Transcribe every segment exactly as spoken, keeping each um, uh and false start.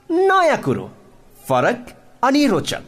नयाँ कुरो, फरक अनि रोचक।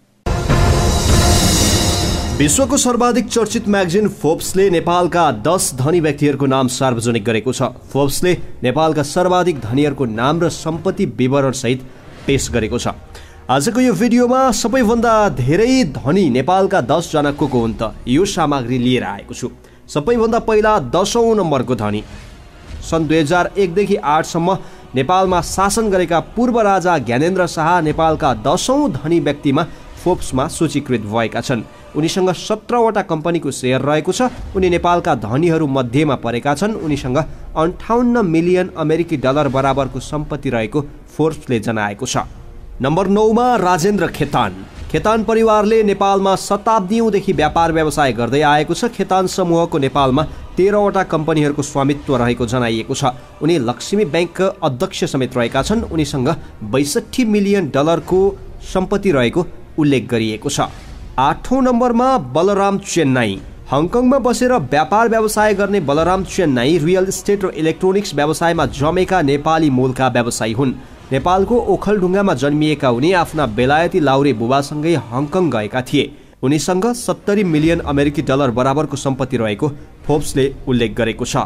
विश्वको सर्वाधिक चर्चित म्यागजिन फोर्ब्सले नेपालका दस धनी व्यक्तिहरूको नाम सार्वजनिक गरेको छ। फोर्ब्सले नेपालका सर्वाधिक धनीहरूको नाम र सम्पत्ति विवरण सहित पेश गरेको छ। आजको यो भिडियोमा सबैभन्दा धेरै धनी नेपालका दस जना को को हुन् त यो सामग्री लिएर आएको छु। सबैभन्दा पहिला दसौं नम्बरको धनी सन् दुई हजार एकदेखि आठसम्म नेपालमा शासन गरेका पूर्व राजा ज्ञानेन्द्र शाह नेपालका दसौं धनी व्यक्तिमा फोर्ब्समा सूचीकृत भएका छन्। उनीसँग सत्रवटा कम्पनीको सेयर रहेको छ। उनी नेपालका धनीहरू मध्येमा परेका छन्। उनीसँग अन्ठाउन्न मिलियन अमेरिकी डलर बराबरको सम्पत्ति रहेको फोर्ब्सले जनाएको छ। नम्बर नौमा राजेन्द्र खेतान। खेतान परिवारले नेपालमा शताब्दीौँदेखि व्यापार व्यवसाय गर्दै आएको छ। खेतान समूहको नेपालमा तेह्रवटा कम्पनीहरूको स्वामित्व रहेको जनाइएको छ। उनी लक्ष्मी ब्याङ्कका अध्यक्ष समेत रहेका छन्। उनीसँग बैसठी मिलियन डलरको सम्पत्ति रहेको उल्लेख गरिएको छ। आठौं नम्बरमा बलराम चेन्नाई। हङकङमा बसेर व्यापार व्यवसाय गर्ने बलराम चेन्नाई रियल इस्टेट र इलेक्ट्रोनिक्स व्यवसायमा जमेका नेपाली मूलका व्यवसायी हुन्। नेपालको ओखलढुङ्गामा जन्मिएका उनी आफ्ना बेलायती लाउरे बुबासँगै हङकङ गएका थिए। उनीसँग सत्तरी मिलियन अमेरिकी डलर बराबरको सम्पत्ति रहेको फोर्ब्सले उल्लेख गरेको छ।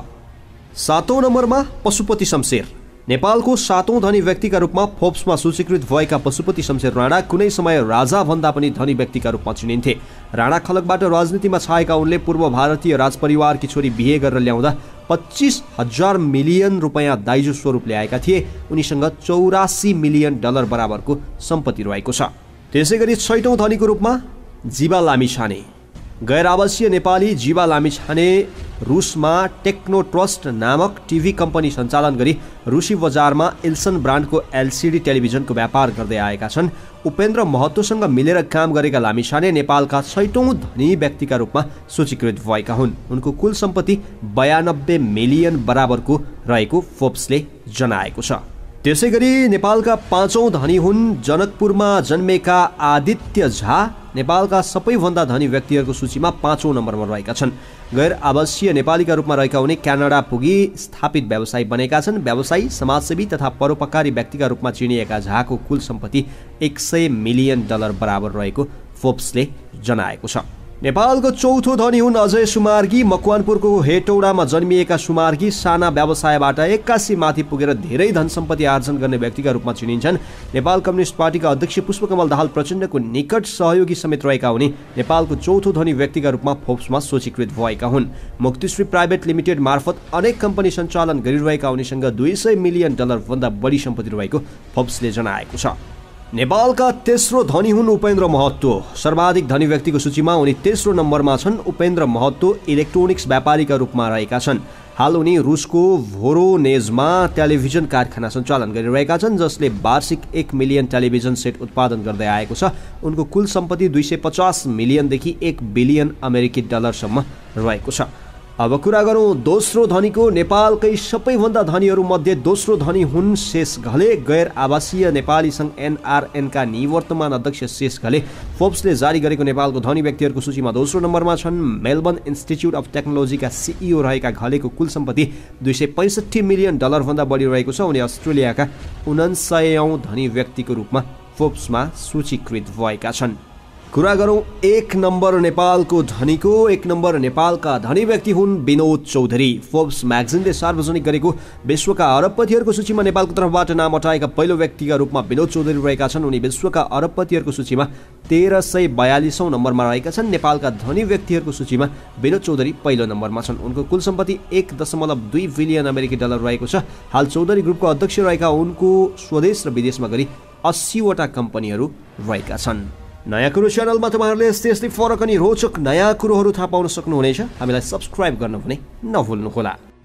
सातौं नम्बरमा पशुपति शमशेर। नेपालको सातौं धनी व्यक्तिका रूपमा फोर्ब्समा सूचीकृत भएका पशुपति शमशेर राणा कुनै समय राजा भन्दा पनि धनी व्यक्तिका रूपमा चिनिन्थे। राणा खलकबाट राजनीतिमा छाएका उनले पूर्व भारतीय राजपरिवारकी छोरी बिहे गरेर ल्याउँदा पच्चीस हजार मिलियन रुपियाँ दाइजो स्वरूप ल्याएका थिए। उनीसँग चौरासी मिलियन डलर बराबरको सम्पत्ति रहेको छ। त्यसै गरी छैटौं धनीको रूपमा जीवा लामिछाने। गैर आवासीय नेपाली जीवा लामिछाने रुसमा टेक्नो ट्रस्ट नामक टिभी कम्पनी सञ्चालन गरी रुसी बजारमा इल्सन ब्रान्डको एलसिडी टेलिभिजनको व्यापार गर्दै आएका छन्। उपेन्द्र महतोसँग मिलेर काम गरेका लामिछाने नेपालका छैटौं धनी व्यक्तिका रूपमा सूचीकृत भएका हुन्। उनको कुल सम्पत्ति बयानब्बे मिलियन बराबरको रहेको फोर्ब्सले जनाएको छ। त्यसै गरी नेपालका पाँचौं धनी हुन् जनकपुरमा जन्मेका आदित्य झा। नेपालका सबैभन्दा धनी व्यक्तिहरूको सूचीमा पाँचौं नम्बरमा रहेका छन्। गैर आवासीय नेपालीका रूपमा रहेका उनी क्यानाडा पुगी स्थापित व्यवसायी बनेका छन्। व्यवसायी, समाजसेवी तथा परोपकारी व्यक्तिका रूपमा चिनिएका झाको कुल सम्पत्ति एक सय मिलियन डलर बराबर रहेको फोर्ब्सले जनाएको छ। नेपालको चौथो धनी हुन् अजय सुमार्गी। मकवानपुरको हेटौडामा जन्मिएका सुमार्गी साना व्यवसायबाट एक्कासी माथि पुगेर धेरै धन सम्पत्ति आर्जन गर्ने व्यक्तिका रूपमा चिनिन्छन्। नेपाल कम्युनिस्ट पार्टीका अध्यक्ष पुष्पकमल दाहाल प्रचण्डको निकट सहयोगी समेत रहेका उनी नेपालको चौथो धनी व्यक्तिका रूपमा फोर्ब्समा सूचीकृत भएका हुन्। मुक्तिश्री प्राइभेट लिमिटेड मार्फत अनेक कम्पनी सञ्चालन गरिरहेका उनीसँग दुई सय मिलियन डलर भन्दा बढी सम्पत्ति रहेको फोर्ब्सले जनाएको छ। नेपालका तेस्रो धनी हुन् उपेन्द्र महतो। सर्वाधिक धनी व्यक्तिको सूचीमा उनी तेस्रो नम्बरमा छन्। उपेन्द्र महतो इलेक्ट्रोनिक्स व्यापारीका रूपमा रहेका छन्। हाल उनी रुसको भोरोनेजमा टेलिभिजन कारखाना सञ्चालन गरिरहेका छन्, जसले वार्षिक एक मिलियन टेलिभिजन सेट उत्पादन गर्दै आएको छ। उनको कुल सम्पत्ति दुई सय पचास मिलियनदेखि एक बिलियन अमेरिकी डलरसम्म रहेको छ। अब कुरा गरौँ दोस्रो धनीको। नेपालकै सबैभन्दा धनीहरू मध्ये दोस्रो धनी हुन् शेष घले। गैर आवासीय नेपाली सङ्घ एनआरएनका निवर्तमान अध्यक्ष शेष घले फोर्ब्सले जारी गरेको नेपालको धनी व्यक्तिहरूको सूचीमा दोस्रो नम्बरमा छन्। मेलबर्न इन्स्टिच्युट अफ टेक्नोलोजीका सिइओ रहेका घलेको कुल सम्पत्ति दुई सय पैँसठी मिलियन डलरभन्दा बढी रहेको छ। उनी अस्ट्रेलियाका उनान्सयौं धनी व्यक्तिको रूपमा फोर्ब्समा सूचीकृत भएका छन्। कुरा गरौँ एक नम्बर नेपालको धनीको। एक नम्बर नेपालका धनी व्यक्ति हुन् विनोद चौधरी। फोर्ब्स म्यागजिनले सार्वजनिक गरेको विश्वका अरबपतिहरूको सूचीमा नेपालको तर्फबाट नाम हटाएका पहिलो व्यक्तिका रूपमा विनोद चौधरी रहेका छन्। उनी विश्वका अरबपतिहरूको सूचीमा तेह्र सय बयालिसौं नम्बरमा रहेका छन्। नेपालका धनी व्यक्तिहरूको सूचीमा विनोद चौधरी पहिलो नम्बरमा छन्। उनको कुल सम्पत्ति एक दशमलव दुई बिलियन अमेरिकी डलर रहेको छ। हाल चौधरी ग्रुपको अध्यक्ष रहेका उनको स्वदेश र विदेशमा गरी अस्सीवटा कम्पनीहरू रहेका छन्। नयाँ कुरो च्यानलमा तपाईँहरूले यस्तै यस्तै फरक अनि रोचक नयाँ कुरोहरू थाहा पाउन सक्नुहुनेछ। हामीलाई सब्सक्राइब गर्न पनि नभुल्नुहोला।